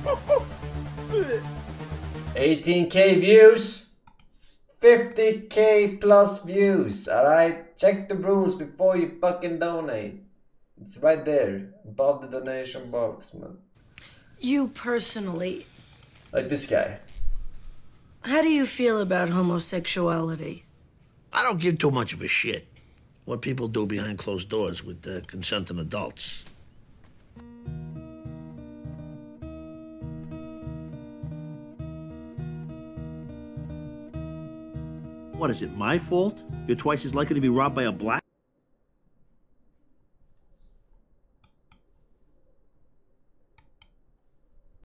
18K views. 50K plus views. Alright? Check the rules before you fucking donate. It's right there. Above the donation box, man. You personally, Like this guy. how do you feel about homosexuality? I don't give too much of a shit what people do behind closed doors with consenting adults. What is it, my fault? You're twice as likely to be robbed by a black?